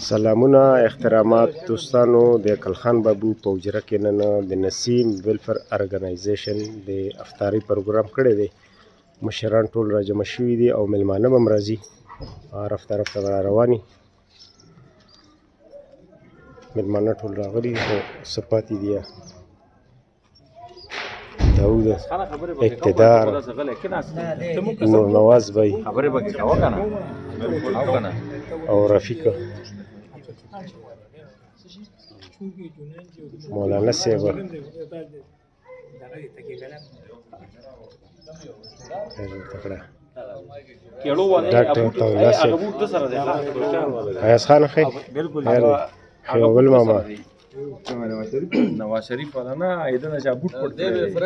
سلامونه احترامات دوستانو د کلخان بابو په حجره کې نن د نسیم ویلفر ارګنایزیشن د افطاري پروګرام کړی دی. مشران ټول راجمع شوي دي او میلمانه هم راځي. رفته رفته به رواني میلمانه ټول راغلي خو څه پاتې دي. داود اقتدار نور نواز بھائی او رفیقه مولانا صاحب ډاکټر طاولا صاحب ایاز خان خیر خیول ماما نواز شریف والا نا ایدنا جا بوت پڑتے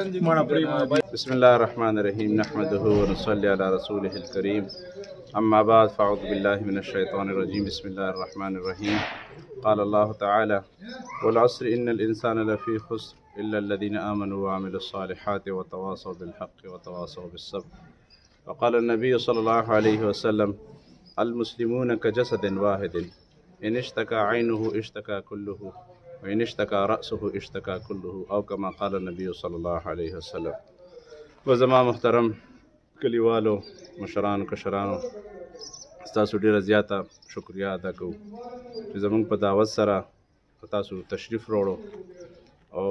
بسم الله الرحمن الرحيم نحمده ونصلي على رسوله الكريم أما بعد فأعوذ بالله من الشيطان الرجيم بسم الله الرحمن الرحيم قال الله تعالى والعصر إن الإنسان لفي خسر إلا الذين آمنوا وعملوا الصالحات وتواصوا بالحق وتواصوا بالصبر وقال النبي صلى الله عليه وسلم المسلمون كجسد واحد إن اشتكى عينه اشتكى كله وإن اشتكى رأسه اشتكى كله أو كما قال النبي صلى الله عليه وسلم. وزما محترم کلیوالو مشرانو کشرانو ستاسو ډیره زیاته شکریا ادا کوو چې زموږ په دعوت سره تاسو تشریف راوړو او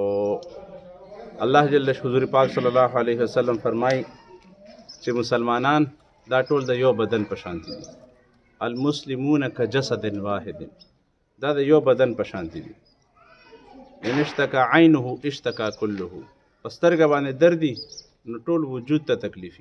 الله جل حضور پاک صلی الله علیه وسلم فرمایي چې مسلمانان دا ټول د یو بدن په شان دي. المسلمون کجسد واحد دا د یو بدن په شان دي. ان اشتکا عینه اشتکا کله په سترګه باندې دردي نو ټول وجود ته تکلیفي.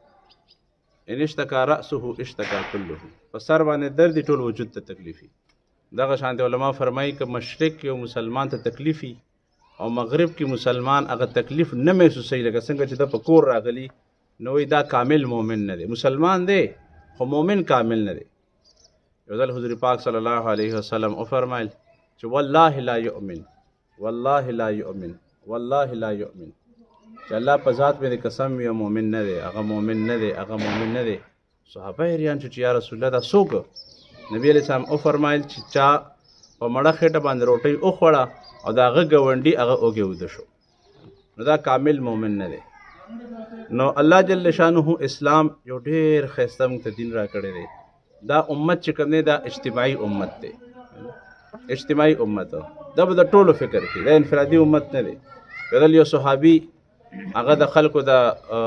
ان اشتکا رأسه اشتکا کله په سر باندې دردي ټول وجود ته تکلیفي. دغه شانته علما فرمایي که مشرق کې مسلمان ته تکلیفي او مغرب کې مسلمان هغه تکلیف نه محسوسوي لکه څنګه چې د په کور راغلی نو دا کامل مؤمن نه دی. مسلمان دی خو مؤمن کامل نه دی. یو ځل حضور پاک صلی الله علیه وسلم او فرمایل چې والله لا یؤمن والله لا یؤمن والله لا یؤمن چې الله په ذات باندې قسم یو مؤمن نه دی هغه مؤمن نه دی هغه مؤمن نه دی. صحابه حیران شو چې یا رسول الله دا څوک؟ نبی علیه السلام او فرمایل چې چا په مړه خېټه باندې روټۍ وخوړه او د هغه ګاونډي هغه اوږې وده شو نو دا کامل مؤمن نه دی. نو الله جل شانه اسلام یو ډېر ښایسته موږ ته دین راکړی دی. دا امت چې کوم دی دا اجتماعي امت دی. اجتماعي امت دا به د ټولو فکر کوي دا انفرادي امت نه دی. یو صحابي هغه د خلکو د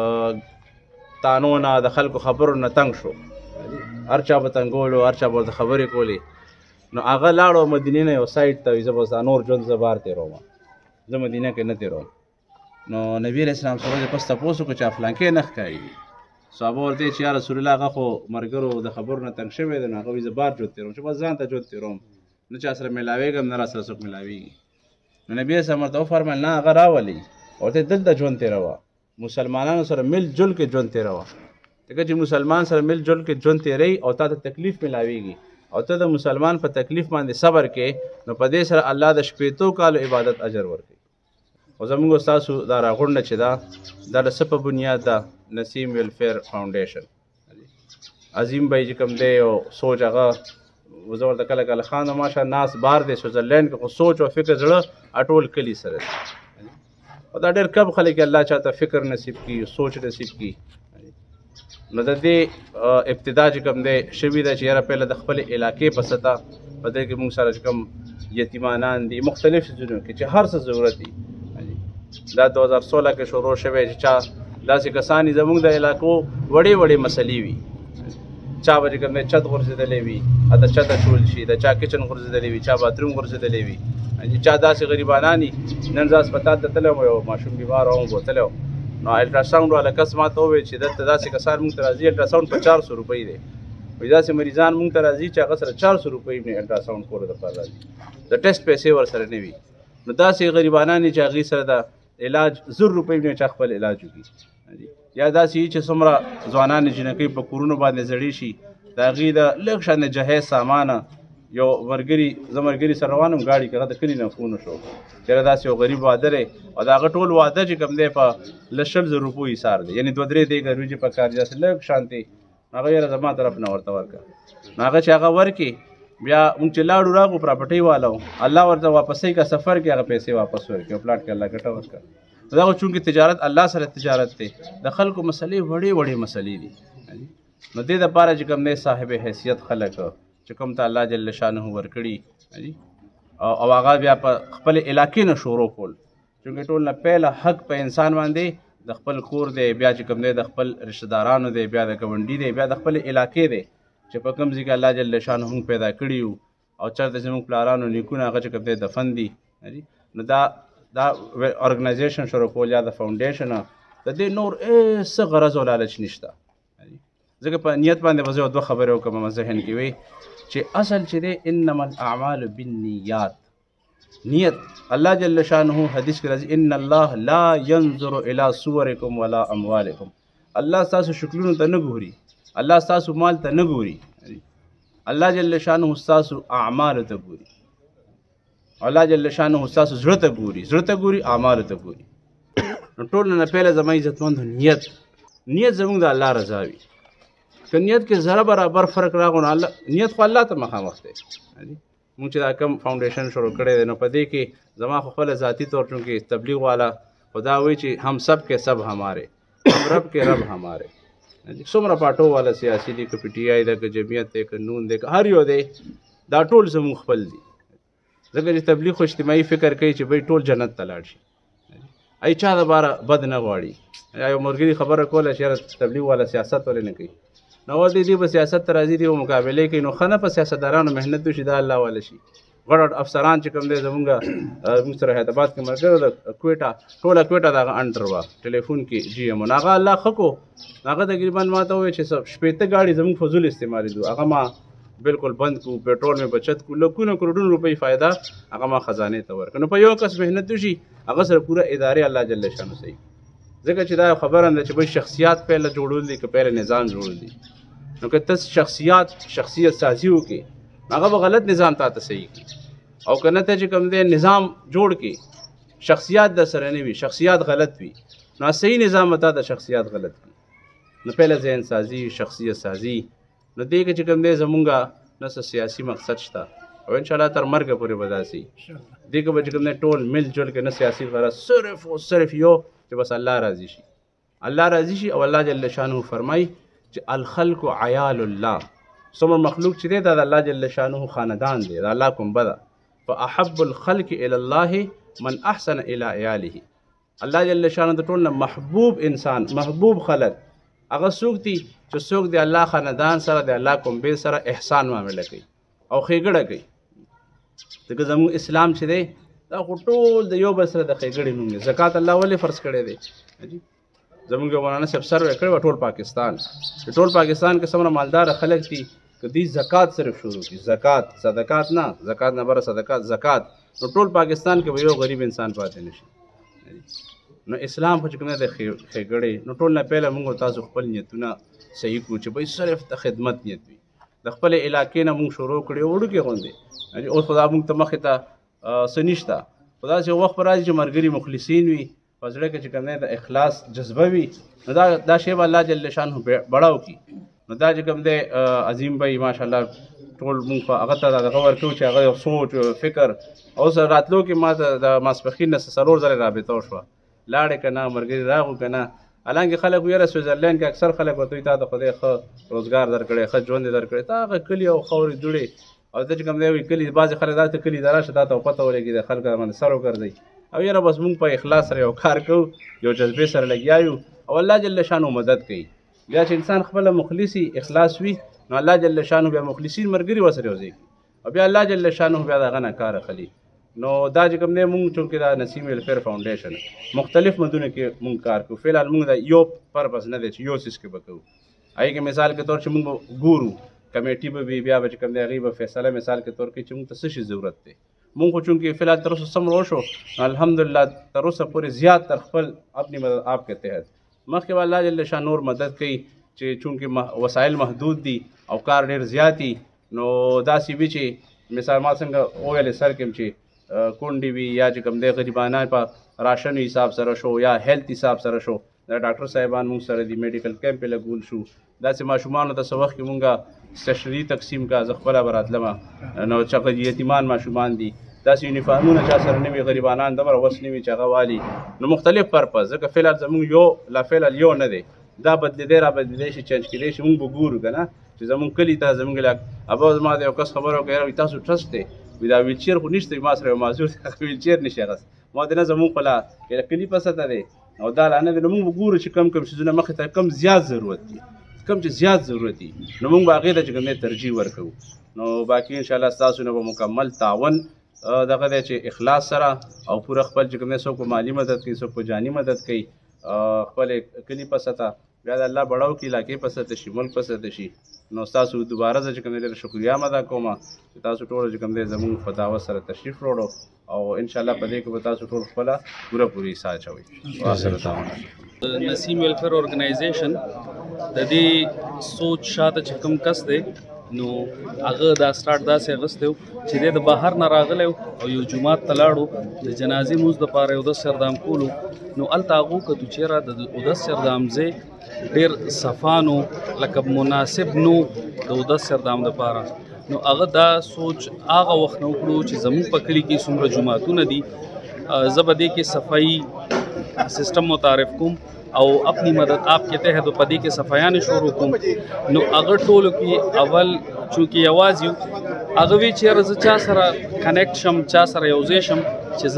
تانو نه د خلکو خبرو نه تنګ شو. هر چا به تنګولو هر چا به ورته خبرې کولې نو هغه لاړو مدینې نه یو سایډ ته وایي زه به نور ژوند زه بار تېروم زه مدینه کې نه تېروم. نو نبي علیه السلام سره پس تپوس وکړو چې فلانکې نه ښکاري. صحابه ورته چې یا رسول الله هغه خو ملګرو د خبرو نه تنګ شوی دی نو هغه وایي زه بار ژوند تېروم چې بس ځان ته ژوند تېروم نه چا سره میلاوېږم نه را سره څوک میلاوېږي. نو نبي علیه السلام ورته وفرمیل نه هغه راولي ورته دلته ژوند تېروه مسلمانانو سره مل جل کې ژوند تېروه ځکه چې مسلمان سره مل جل کې ژوند تېروي او تا ته تکلیف میلاوېږي او ته د مسلمان په تکلیف باندې صبر کې نو په دې سره الله د شپېتو کالو عبادت اجر ورکوي. خو زموږ ستاسو دا راغونډه چې دا د څه په بنیاد ده نسیم ویلفیر فاونډیشن عظیم بھائی چې کوم دی او سوچ هغه زه ورته کله کله خان ماشه ناس بار دی سویزرلینډ کې خو سوچ او فکر زړه اټول کلي سره دی او دا ډېر کم خلک الله چاته فکر نصیب کړي سوچ نصیب کړي. نو د دې ابتدا چې کوم دی شوي ده چې یاره پهله د خپل علاقې په سطح په دې کې موږ سره چې کوم یتیمانان دي مختلف څیزونو کې چې هر څه ضرورت دي دا 2016 کې شروع شوی چې چا داسې کسان دي زموږ د علاقو وړې وړې مسلې وي. چا به چې کوم دی چت غورځېدلی وي هلته چته چول شي د چا کچن غورځېدلی وي چا باتروم غورځېدلی وي چا داسې غریبانان دي نن زه هسپتال ته تللی وم یو ماشوم بیمار وم بوتلی وم نو الټراساونډ والا کس ما ته وویل چې دلته داسې کسان مونږ ته راځي الټراساونډ په 400 روپۍ دی. وایي داسې مریضان مونږ ته راځي چې هغه سره 400 روپۍ الټراساونډ کولو دپاره راځي د ټیسټ پیسې ورسره نه وي. نو داسې غریبانان دي چې هغوی سره د علاج 1000 روپۍ نه چا خپل علاج وکړي یا داسې چې څومره ځوانان جنکۍ په کورونو باندې زړې شي د هغوی د لږ شان د جهیز سامانه یو ملګري زه ملګري سره روان وم ګاډي کې هغه د کلي نه فون وشو چېرې داسې یو غریب واده دی او د هغه ټول واده چې کوم دی په 100,000 روپو حساب دی یعنې 2-3 دیګه وریجې په کار داسې لږ شانتې هغه یاره زما طرف نه ورته ورکړه نو هغه چې هغه ورکړي بیا مونږ چې لاړو راغو پراپرټۍ والا و الله ورته واپسۍ کا سفر کې هغه پیسې واپس ورکړي او پلاټ کې الله ګټه ورکړه. دا خو چونکې تجارت الله سره تجارت دی د خلکو مسلې وړې وړې مسلې دي نو دې دپاره چې کوم دی صاحب حیثیت خلک چې کوم ته الله جل شانه ورکړي او هغه بیا په خپل علاقې نه شروع کول چونکې ټول نه پهله حق په انسان باندې د خپل کور دی بیا چې کوم دی د خپل رشته دارانو دی بیا د ګاونډي دی بیا د خپل علاقې دی چې په کوم ځای کې الله جل شانه موږ پیدا کړي یو او چېرته زموږ پلارانو نیکونه هغه چې کوم دی دفن دي نو دا ارګنایزیشن شروع کول یا د فاونډیشن د دې نور څه غرض او لالچ نشته. ځکه په نیت باندې به زه دوه خبرې وکړم ذهن کې وي چې اصل چې دی انما الاعمال بالنیات نیت الله جل شانه حدیث کې راځي ان الله لا ينظر الى صوركم ولا اموالكم الله ستاسو شکلونو ته نه ګوري الله ستاسو مال ته نه ګوري الله جل شانه ستاسو اعمال ته ګوري الله جل شانه ستاسو زړه ته ګوري اعمال ته ګوري. نو ټول نه پهله زما عزتمند نیت زموږ د الله رضا وي که نیت کې ذره برابر فرق راغو نو الله نیت خو الله ته مخامخ دی. مونږ چې دا کوم فاونډیشن شروع کړی دی نو په دې کې زما خو خپله ذاتي طور چونکې تبلیغ والا خدا وایي چې هم سب کے سب ہمارے هم رب کے رب ہمارے څومره پاټو والا سیاسي دي که پی ټي آی ده که جمعیت دی که نون دی که هر یو دی دا ټول زموږ خپل دي ځکه چې تبلیغ خو اجتماعي فکر کوي چې بھائی ټول جنت ته لاړ شي ای چا دپاره بد نه غواړي یو ملګري خبره کوله چې یاره تبلیغ والا سیاست ولې نه کوي نو دې به سیاست ته راځي دي او مقابلې کوي نو ښه نه په سیاستدارانو محنت وشي دا الله والا شي غټ افسران چې کوم دی زمونږ سره حیدرآباد کې ملګري د کویټه ټوله کویټه د هغه انډر وه ټلیفون کې جي ایم هغه الله ښه کو هغه تقریبا ما ته ووایي چې شپېته ګاډي زموږ فضول استعمالېدو هغه ما بالکل بند کړو پېټرول مې بچت کړو لکونه کروڑونه روپۍ فایده هغه ما خزانې ته ورکړه. نو په یو کس محنت وشي هغه سره پوره ادارې الله جل شانه صحیح ځکه چې دا خبره ده چې بھائی شخصیات پهله جوړول دي که پهله نظام جوړول دي نو که ته شخصیت سازي وکړي هغه به غلط نظام تا ته صحیح کړي او که نه ته چې کوم دی نظام جوړ کړي شخصیات در سره نه وي شخصیات غلط وي نو صحیح نظام به تا د شخصیات غلط وي نو پهله ذهن سازي شخصیت سازي نو دې کې چې کوم دی زمونږ نه څه سیاسي مقصد شته او انشاءالله تر مرګه پورې به داسې دې کې به چې کوم دی ټول مل جل کې نه سیاسي غرض صرف او صرف یو چې بس الله راضي شي او الله جل شانه فرمایي چې الخلق عیال الله څومره مخلوق چې دی دا د الله جل شانه خاندان دی دا الله کومبه ده فاحب الخلق الى الله من احسن الى عیاله الله جل شانه د ټول محبوب انسان محبوب خلق هغه څوک دي چې څوک د الله خاندان سره د الله کومبې سره احسان معامله کوي او ښېګړه کوي ځکه زموږ اسلام چې دی دا خو ټول د یو بل سره د ښېګړې نوم دی. زکات الله ولې فرض کړی دی زمونږ مولانا صاحب سروې کړی وه ټول پاکستان کې څومره مالداره خلک دي که دوی زکات صرف شروع کړي زکات صدقات نه زکات نه بره زکات نو ټول پاکستان کې به یو غریب انسان پاتې نشي. نو اسلام خو چې کوم دی ښېګړې نو ټول نه پهله موږ تاسو خپل نیتونه صحیح کړو چې بھائی صرف د خدمت نیت وي د خپلې علاقې نه موږ شروع کړي وړوکې غوندې اوس خو دا موږ ته مخې ته څه نشته خو داسې وخت به راشي چې ملګري مخلصین وي په زړه کې چې کوم دی د اخلاص جذبه وي نو دا شی به الله جل شانه بړاو کړي. نو دا چې کوم دی عظیم بھائی ماشاءالله ټول مونږ په هغه ته دغه ورکوو چې هغه یو سوچ فکر اوس راتلو کې ما ته د ماسپښین نه 4 ځلې رابطه وشوه لاړې که نه ملګري راغو که نه حالانکې خلک ویره سویزرلینډ کې اکثر خلک ورته وایي تا د خدای ښه روزګار درکړی ښه ژوند یې درکړی تا هغه کلي او خاورې دوړې او ته چې کوم دی وایي کلي بعضې خلک دا ته کلي ته راشه دا ته پته ولګي د خلکو باندې سر وګرځئ او یاره بس مونږ په اخلاص سره یو کار کوو یو جذبې سره لګیا یو او الله جل شانو مدد کوي. بیا چې انسان خپله مخلصي اخلاص وي نو الله جل شانو بیا مخلصین ملګري ورسره یو ځای کوي او بیا الله جل شانو بیا د هغه نه کار اخلي. نو دا چې کوم دی مونږ چونکې دا نسیم ویلفیر فاونډیشن مختلف مدونه کې مونږ کار کوو فی الحال مونږ د یو پرپز نه دی چې یو څیز کې به کوو هغې کې مثال کے طور چې مونږ ګورو کمیټي به وي بیا به چې کوم دی هغې به فیصله مثال کے طور کې چې مونږ ته څه شي ضرورت دی مونږ خو چونکې فی الحال تر اوسه څومره وشو الحمدلله تر اوسه پورې زیات تر خپل اپنی مدد آپ کے تحت مخکې به الله جل شان نور مدد کوي چې چونکې وسایل محدود دي او کار ډېر زیات دي نو داسې وي چې مثال ما څنګه وویلې سر کې چې کونډې وي یا چې کوم دی غریبانان په راشن حساب سره شو یا هیلث حساب سره شو د ډاکټر صاحبان موږ سره دي میډیکل کیمپ یې لګول شو داسې ماشومانو ته څه وخت کې مونږ سټیشنري تقسیم کا زه خپله به راتلمه نو چې یتیمان ماشومان دي داسې یونیفارمونه چا سره نه وي غریبانان دومره وس نه وي چې هغه والي نو مختلف پرپز ځکه فعلا زمونږ یو لا فعلا یو نه دی دا بدلېدی را بدلېدی شي چینج کېدی شي مونږ به ګورو که نه چې زمونږ کلي ته زمونږ ابا زما د یو کس خبره وکړه یاره تاسو ټرسټ دی وي دا ویلچیر خو نشته ما سره یو معذور دی هغه ویلچیر نشي اخیست ما ورته نه زمونږ خو لا کلي په سطحه دی او دا لا نه دی نو مونږ به ګورو چې کم کم څیزونه مخې ته کم زیات ضرورت دي کم چې زیات ضرورت دي نو مونږ به هغې ته چې کوم دی ترجیح ورکوو نو باقي انشاءالله ستاسو نه به مکمل تعاون دغه دی چې اخلاص سره او پوره خپل چې کوم دی څوک په مالي مدد کوي څوک په جاني مدد کوي خپل کلي په سطحه بیا د الله بړاو کې علاقې په سطحه شي ملک په سطحه شي نو ستاسو دوباره زه چې کوم دی ډېره شکریا م ادا کوم چې تاسو ټولو چې کوم دی زموږ په دعوت سره تشریف وروړو او انشاءالله په دې کې به تاسو ټول خپله پوره پوره حصه اچوئ واخر دعوانا نسیم ویلفیر ارګنایزیشن د دې سوچ شاته چې کوم کس دی نو هغه دا سټارټ داسې اخیستی و چې دی د بهر نه راغلی او یو جومات ته لاړو د جنازې لمونځ دپاره یو اودس سردام کولو نو هلته هغه وکتو چېرې د اودس سردام ځای ډېر صفا نو لکه مناسب نو د اودس سردام دپاره نو هغه دا سوچ هغه وخت نه وکړو چې زموږ په کلي کې څومره جوماتونه دي زه به دې کې صفایي سسٹم متعارف کوم او اپنی مدد آپ کے تحت پدی کے صفایان شروع کوم نو اگر ټولو کې اول چونکې یوازې یو هغه وی چېرې زه چا سره کنیکټ شم چا سره یو ځای شم چې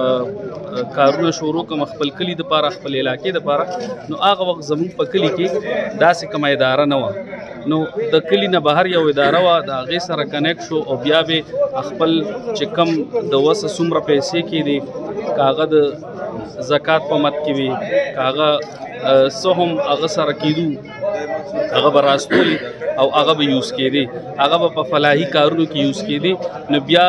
زه کارونه شروع کوم خپل کلي دپاره خپل علاقې دپاره نو هغه وخت زموږ په کلي کې داسې کومه اداره نه وه نو د کلي نه بهر یو اداره وه د هغې سره کنیکټ شو او بیا به خپل چې کم د وسه څومره پیسې کې دي که هغه د زکات په مد کې وي که هغه څه هم هغه سره کېدو هغه به راستولي او هغه به یوز کېدی هغه به په فلاحي کارونو کې یوز کېدی نو بیا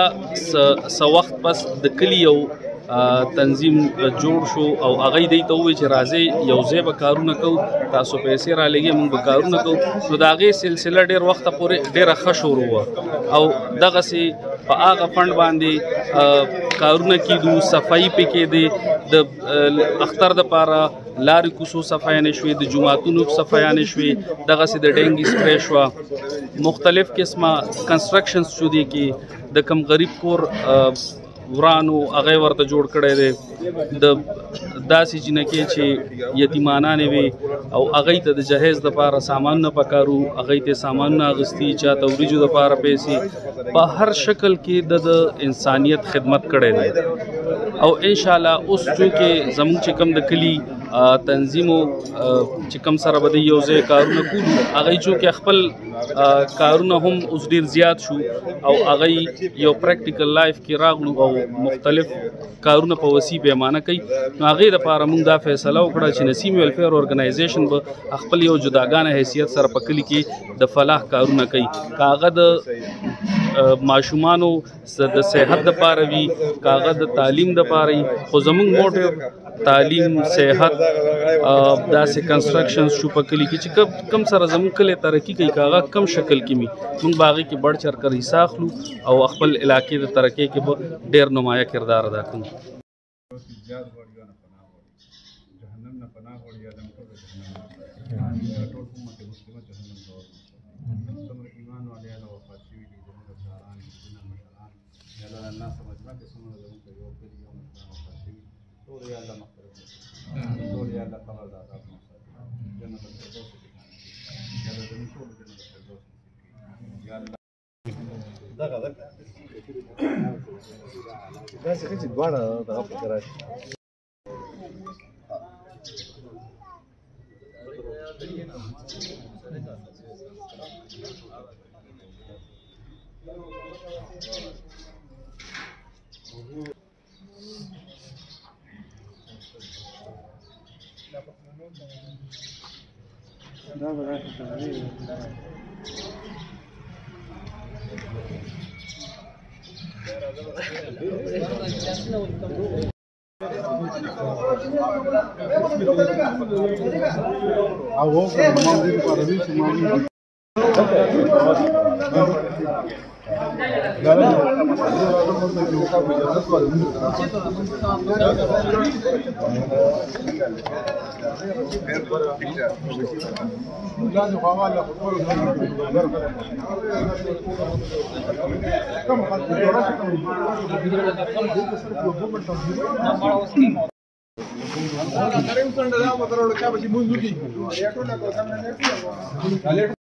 څه وخت پس د کلي یو تنظیم جوړ شو او هغه یې دوی ته وویل چې راځئ یو ځای به کارونه کوو تاسو پیسې رالېږئ موږ به کارونه کوو نو د هغې سلسله ډېر وخته پورې ډېره ښه شروع وه او دغسې په هغه فنډ باندې کارونه کېدو صفایي پې کېدې د اختر دپاره لارې کوڅو صفایانې شوې د جوماتونو صفایانې شوې دغسې د ډینګي سپری شوه مختلف قسمه کنسټرکشنز شو دي کې د کم غریب کور ورانو هغه ورته جوړ کړی دی د داسې جنکې چې یتیمانانې وي او هغوی ته د جهیز دپاره سامانونه پکارو هغوی ته سامانونه اخیستي چاته وریجو دپاره پیسې په هر شکل کې د انسانیت خدمت کړی دی او انشاءالله اوس چونکې زموږ چې کوم د کلي تنظیمو چې کوم سره به د یو ځای کارونه کولو هغوی چونکې خپل کارونه هم اوس ډېر زیات شو او هغوی یو پریکټیکل لایف کې راغلو او مختلف کارونه په وسیع پیمانه کوي نو هغې دپاره موږ دا فیصله وکړه چې نسیم ویلفیر ارګنایزیشن به خپل یو جداګانه حیثیت سره په کلي کې د فلاح کارونه کوي که هغه د ماشومانو د صحت دپاره وي که هغه د تعلیم دپاره وي خو زموږ موټیو تعلیم صحت داسې کنسټرکشنز شو په کلي کې چې کم سره زموږ کلی ترقي کوي که هغه کم شکل کې وي موږ به هغې کې بړ چړ کر حصه اخلو او خپل علاقې د ترقۍ کې به ډېر نمایه کردار ادا کوو کریم څنګه دا مترونه چا به مونږ وکي